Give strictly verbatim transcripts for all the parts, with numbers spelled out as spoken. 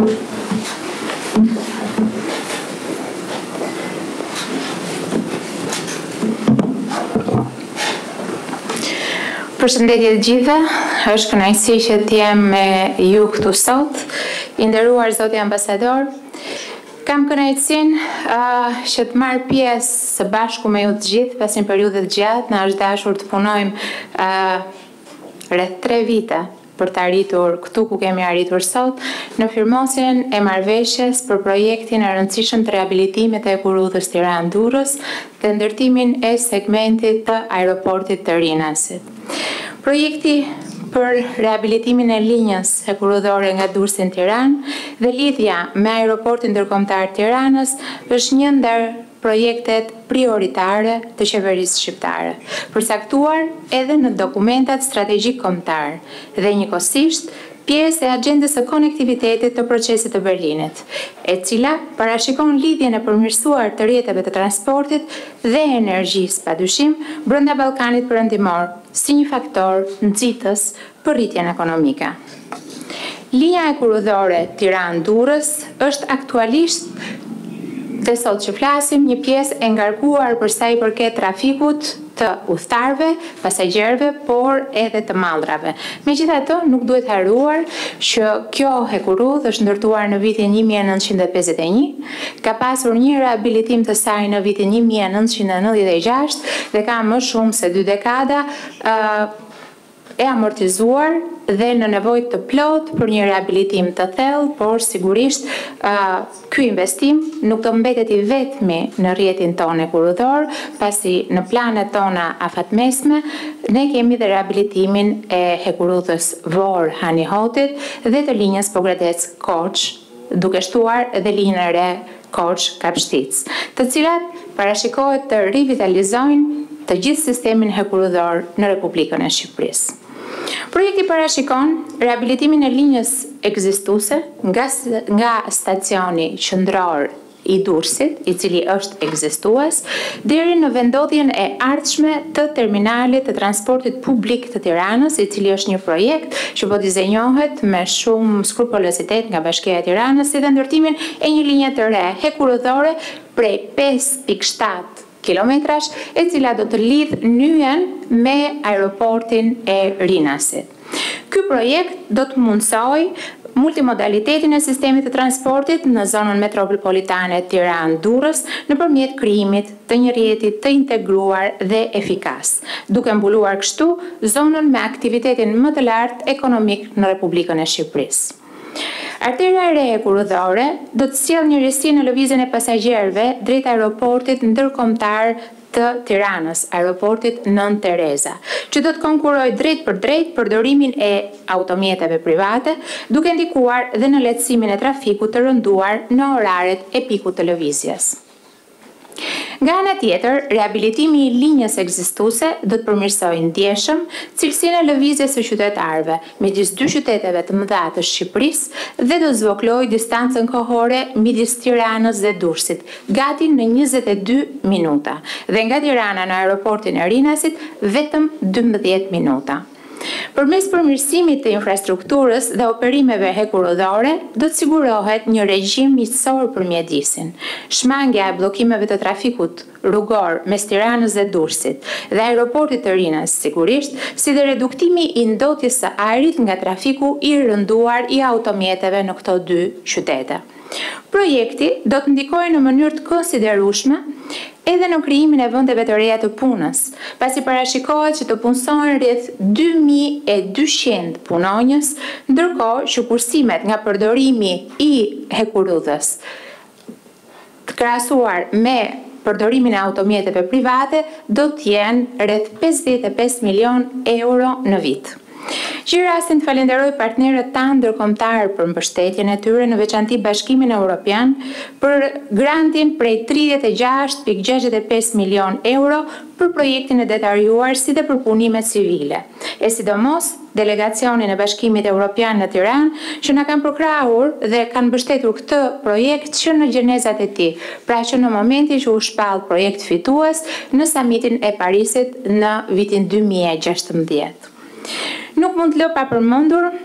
Përshëndetje të gjithëve, është kënaqësi që të jem me ju këtu sot, i nderuar zoti ambasador. Kam kënaqësinë uh, që të marr pjesë së bashku me ju të gjithë pas një periudhe të gjatë. Na është dashur të punojmë uh, rreth tre vite për të arritur këtu ku kemi arritur sot, në firmosjen e marrëveshjes për projektin e rëndësishëm të riabilitimit të ekurudhës Tiranë-Durrës dhe ndërtimin e segmentit të aeroportit të Rinasit. Projekti për riabilitimin e linjës hekurudhore nga Durrësi në Tiranë dhe lidhja me aeroportin ndërkombëtar të Tiranës është një ndër projektet prioritare të qeverisë shqiptare, përcaktuar edhe në dokumentat strategjik kombëtar dhe njëkohësisht pjesë e agjendës së konektivitetit të procesit të Berlinit, e cila parashikon lidhjen e përmirësuar të rrjeteve të transportit dhe energjisë padyshim brenda Ballkanit Perëndimor, si një faktor nxitës për rritjen ekonomike. Linja hekurudhore Tiranë-Durrës është aktualisht dhe sot që flasim një pjesë e ngarkuar për sa i përket trafikut të udhëtarëve, pasagjerëve, por edhe të mallrave. Megjithatë, nuk duhet haruar që kjo hekurudhë është ndërtuar në vitin një mijë e nëntëqind e pesëdhjetë e një, ka pasur një riabilitim të saj në vitin një mijë e nëntëqind e nëntëdhjetë e gjashtë dhe ka më shumë se dy dekada uh, e amortizuar dhe në nevojë të plot për një riabilitim të thellë, por sigurisht uh, ky investim nuk do mbetet i vetmi në rrjetin tonë hekurudhor, pasi në planet tona afatmesme ne kemi dhe riabilitimin e hekurudhës Vor-Hanihotit dhe të linjës Pogradec-Korç, duke shtuar edhe linjën e re Korç-Kapshtic, të cilat parashikohet të rivitalizojnë të gjithë sistemin hekurudhor në Republikën e Shqipërisë. Projekti parashikon riabilitimin e linjës ekzistuese nga, nga stacioni qendror i Durrësit, i cili është ekzistues, deri në vendodhjen e ardhshme të terminalit të transportit publik të Tiranës, i cili është një projekt që po dizenjohet me shumë skrupulozitet nga Bashkia e Tiranës, si dhe ndërtimin e një linje të re hekurudhore prej pesë pikë shtatë kilometrash, e cila do të lidh Nyjen me aeroportin e Rinasit. Ky projekt do të mundsoj multimodalitetin e sistemit të transportit në zonën metropolitane Tiranë-Durrës nëpërmjet krijimit të një rrjeti të integruar dhe efikas, duke mbuluar kështu zonën me aktivitetin më të lartë ekonomik në Republikën e Shqipërisë. Arterja e re hekurudhore do të sjellë njërisi në lëvizjen e pasagjerëve drejt aeroportit ndërkombëtar të Tiranës, aeroportit Nën Tereza, që do të konkurojë drejt për drejt përdorimin e automjeteve private, duke ndikuar dhe në lehtësimin e trafikut të rënduar në oraret e pikut të lëvizjes. Nga ana tjetër, riabilitimi i linjës ekzistuese do të përmirësojë ndjeshëm cilësinë e lëvizjes së qytetarëve midis dy qyteteve të mëdha të Shqipërisë dhe do të zvogëlojë distancën kohore midis Tiranës dhe Durrësit, gati në njëzet e dy minuta, dhe nga Tirana në aeroportin e Rinasit vetëm dymbëdhjetë minuta. Përmes përmirësimit të infrastrukturës dhe operimeve hekurudhore, do të sigurohet një regjim miqësor për mjedisin. Shmangja e bllokimeve të trafikut rrugor mes Tiranës dhe Durrësit dhe aeroportit të Rinas, sigurisht, si dhe reduktimi i ndotjes së ajrit nga trafiku i rënduar i automjeteve në këto dy qytete. Projekti do të ndikojë në mënyrë të konsiderueshme edhe në krijimin e vendeve të reja të punës, pasi parashikohet që të punësojnë rreth dy mijë e dyqind punonjës, ndërkohë që kursimet nga përdorimi i hekurudhës të krahasuar me përdorimin e automjeteve private do të jenë rreth pesëdhjetë e pesë milion euro në vit. Gjej rastin të falenderoj partnerët tanë ndërkombëtar për mbështetjen e tyre, në veçanti Bashkimin Evropian, për grantin prej tridhjetë e gjashtë pikë gjashtëdhjetë e pesë milion euro për projektin e detarjuar si dhe për punimet civile, e sidomos delegacionin e Bashkimit Evropian në Tiranë, që na kanë përkrahur dhe kanë mbështetur këtë projekt që në gjenezat e tij, pra që në momentin që u shpall projekt fitues në samitin e Parisit në vitin dy mijë e gjashtëmbëdhjetë. Nuk mund të lë pa përmendur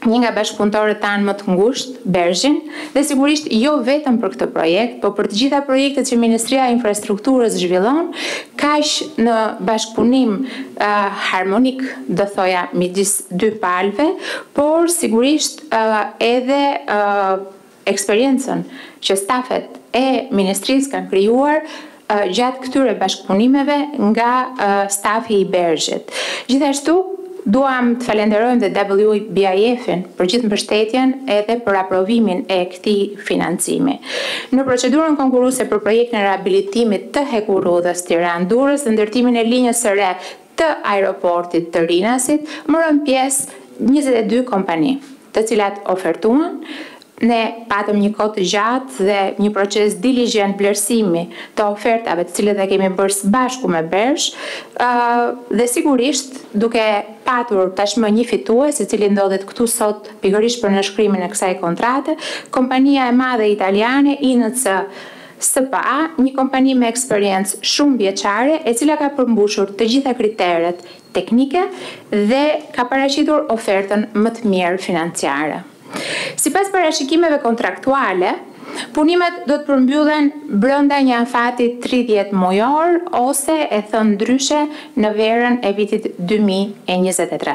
një nga bashkëpunëtorët tanë më të ngushtë, Bergin, dhe sigurisht jo vetëm për këtë projekt, por për të gjitha projektet që Ministria e Infrastrukturës zhvillon, kaq në bashkëpunim uh, harmonik, do thoja, midis dy palëve, por sigurisht uh, edhe uh, eksperiencën që stafet e Ministrisë kanë krijuar uh, gjatë këtyre bashkëpunimeve nga uh, stafi i Bergjit. Gjithashtu, duam të falenderojmë dhe W B I F-in për gjithë mbështetjen edhe për aprovimin e këtij financimi. Në procedurën konkurruese për projektin e riabilitimit të hekurudhës Tiranë-Durrës dhe ndërtimin e linjës së re të aeroportit të Rinasit, morën pjesë njëzet e dy kompani, të cilat ofertuan. Ne patëm një kohë të gjatë dhe një proces diligjent vlerësimi të ofertave të cilët e kemi bërë së bashku me Bergj, uh, dhe sigurisht duke patur tashmë një fitues, i cili ndodhet këtu sot pikërisht për nënshkrimin e kësaj kontrate, kompania e madhe italiane I N C S P A, një kompani me eksperiencë shumë vjeçare, e cila ka përmbushur të gjitha kriteret teknike dhe ka paraqitur ofertën më të mirë financiare. Sipas parashikimeve kontraktuale, punimet do të përmbyllen brenda një afati tridhjetë mujor ose e thënë ndryshe në verën e vitit dy mijë e njëzet e tre.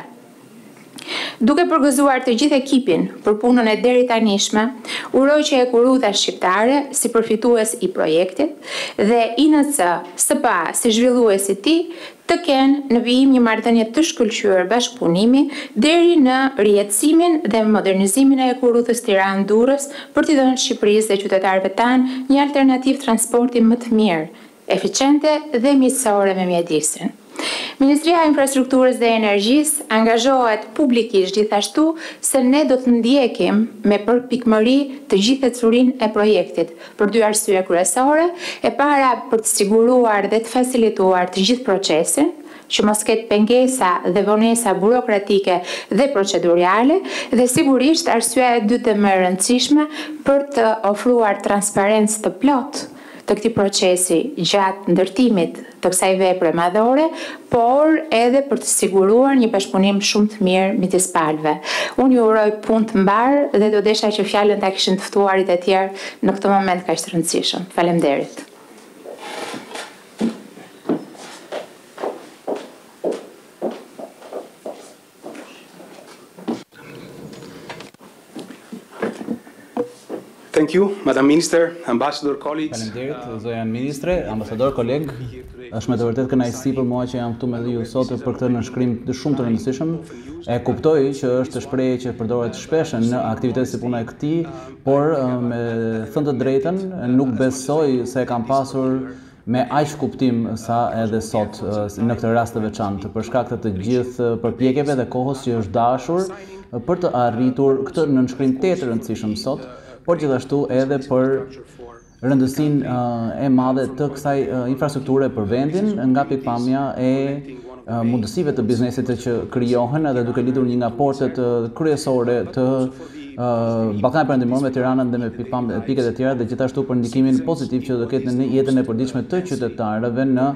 Duke përgëzuar të gjithë ekipin për punën e deri tanishme, uroj që Hekurudha Shqiptare si përfitues I projektit dhe I N C S P A si zhvillues I tij të kenë në vijim një marrëdhënie të shkëlqyer bashkëpunimi deri në rijetësimin dhe modernizimin e Hekurudhës Tiranë-Durrës për t'i dhënë Shqipërisë dhe qytetarëve tanë një alternativë transporti më të mirë, eficiente dhe miqësore me mjedisin. Ministria e Infrastrukturës dhe Energjisë angazhohet publikisht gjithashtu se ne do të ndjekim me përpikmëri të gjithë ecurinë e projektit për dy arsye kryesore, e para për të siguruar dhe të facilituar të gjithë procesin, që mos ketë pengesa dhe vonesa burokratike dhe procedurale, dhe sigurisht arsyeja e dytë më e rëndësishme për të ofruar transparencë të plotë të këtij procesi gjatë ndërtimit të kësaj vepre madhore, por edhe për të siguruar një bashkëpunim shumë të mirë midis palëve. Unë ju uroj punë të mbarë dhe do desha që fjalën ta kishin të ftuarit e tjerë në këtë moment kaq të rëndësishëm. Faleminderit. Thank you, Madam Minister, Ambassador, colleagues. Faleminderit, zoja ministre, ambasador, koleg. Është me të vërtet kënaqësi për mua që jam këtu me ju sot për këtë nënshkrim të shumë të rëndësishëm. E kuptoj që është shprehje që përdoret shpesh në aktivitetet si puna e këtij, por me thënë të drejtën, nuk besoj se e kam pasur me aq kuptim sa edhe sot në këtë rast të veçantë, për shkak të të gjithë përpjekjeve dhe kohës që është dashur për të arritur këtë nënshkrim të rëndësishëm sot, por gjithashtu edhe për rëndësinë uh, e madhe të kësaj uh, infrastrukture për vendin, nga pikpamja e uh, mundësive të biznesit që krijohen edhe duke lidhur një nga portet uh, kryesore të uh, Ballkanit Perëndimor me Tiranën dhe me pikpamje piket e tjera, dhe gjithashtu për ndikimin pozitiv që do ketë në jetën e përditshme të qytetarëve në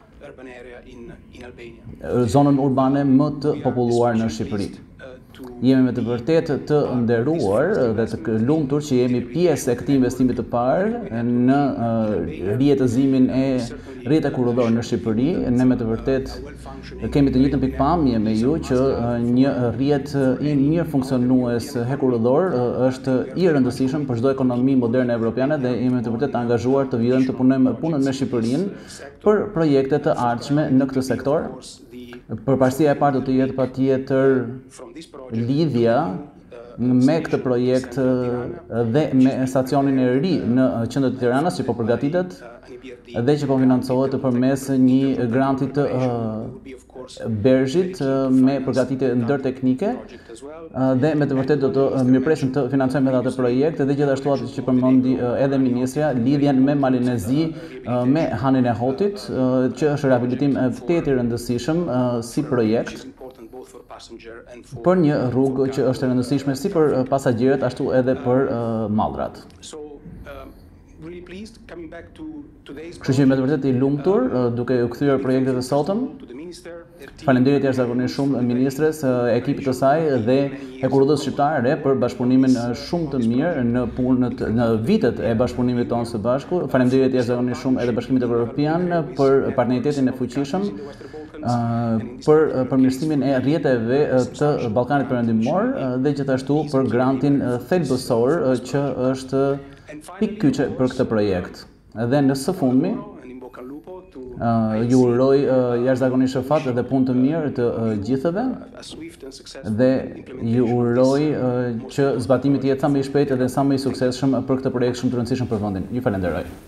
zonën urbane më të populluar në Shqipëri. Jemi me të vërtet të nderuar dhe të lumtur që jemi pjesë e këtij investimi të parë në uh, rjetëzimin e rrjetit hekurudhor në Shqipëri. Ne me të vërtet kemi të njëjtën pikpamje me ju që uh, një rrjet I mirë funksionues hekurudhor uh, është I rëndësishëm për çdo ekonomi moderne evropiane, dhe jemi me të vërtet të angazhuar të vjedhëm të punojmë punën me Shqipërinë për projekte të ardhshme në këtë sektor. Përparësia e parë do të jetë patjetër lidhja me këtë projekt dhe me stacionin e ri në qendër të Tiranës që po përgatitet dhe që po financohet përmes një granti të uh, Bergjit uh, me përgatitje ndërteknike, uh, dhe me të vërtet do të uh, mirëpresim të financojmë edhe atë projekt, dhe gjithashtu atë që përmendi uh, edhe ministrja, lidhjen me Malinezi, uh, me Hanin e Hotit, uh, që është rehabilitim vërtet I rëndësishëm uh, si projekt për një rrugë që është e rëndësishme si për pasagerët ashtu edhe për uh, mallrat. really pleased coming back to today's Kështu që me të vërtetë i lumtur duke u kthyer projektet e sotëm. to the minister. Faleminderit jashtëzakonisht shumë ministres, ekipit të saj dhe Hekurodhës shqiptare për bashkëpunimin shumë të mirë në punët në vitet e bashkëpunimit tonë së bashku. Faleminderit jashtëzakonisht shumë edhe Bashkimit Evropian për partneritetin e fuqishëm për përmirësimin e rrjeteve të Ballkanit Perëndimor dhe gjithashtu për grantin thelbësor që është pikkyçe për këtë projekt. Dhe në së fundmi, Uh, ju uroj uh, jashtëzakonisht shëfat dhe punë të mirë të uh, gjithëve dhe ju uroj uh, që zbatimi të jetë sa më i shpejtë dhe sa më i suksesshëm për këtë projekt shumë të rëndësishëm për vendin. Ju falenderoj.